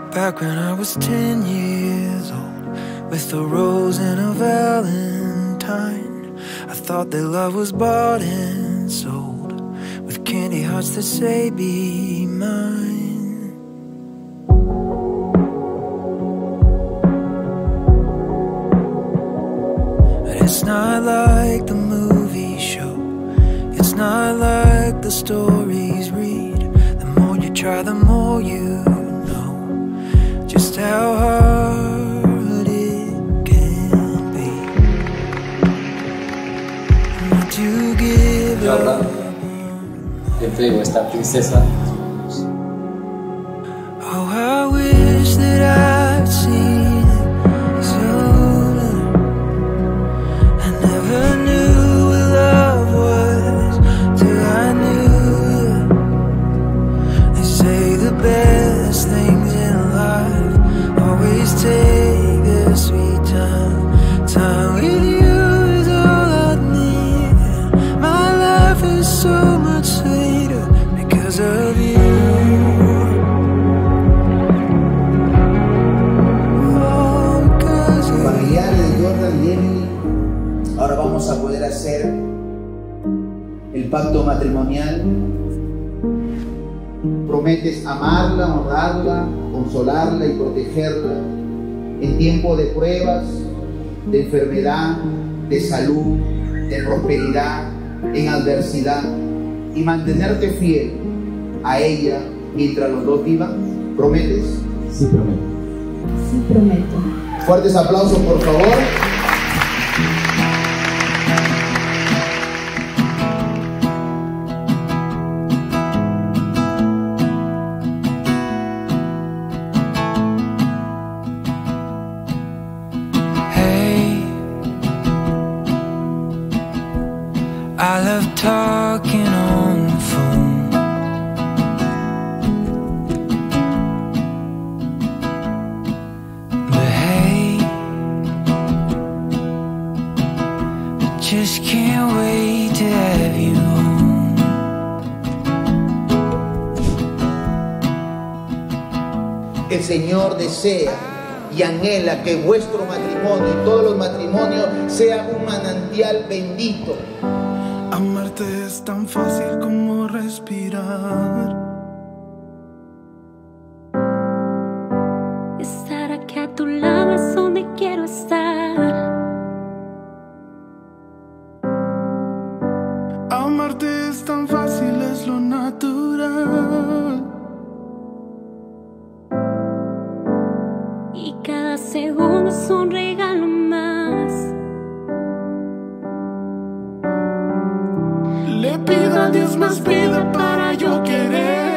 Back when I was 10 years old, with a rose and a valentine, I thought that love was bought and sold, with candy hearts that say be mine. But it's not like the movie show, it's not like the stories read. The more you try, the more you just how hard it can be. Would you give up? Entrego esta princesa. Oh, I wish that I'd seen it sooner. I never knew what love was till I knew you. They say the best things in life always take a sweet time. Time with you is all I need. My life is so much sweeter because of you. Oh, because of Familiares de Jordan y Emily, ahora vamos a poder hacer el pacto matrimonial. Prometes amarla, honrarla, consolarla y protegerla en tiempo de pruebas, de enfermedad, de salud, de prosperidad, en adversidad, y mantenerte fiel a ella mientras los dos vivan. ¿Prometes? Sí, prometo. Sí, prometo. Fuertes aplausos, por favor. I love talking on the phone. But hey, I just can't wait to have you home. El Señor desea y anhela que vuestro matrimonio y todos los matrimonios sea un manantial bendito. Amarte es tan fácil como respirar. Estar aquí a tu lado es donde quiero estar. Amarte es tan fácil, es lo natural. Y cada segundo es un regalo más. Le pido a Dios más vida para yo querer.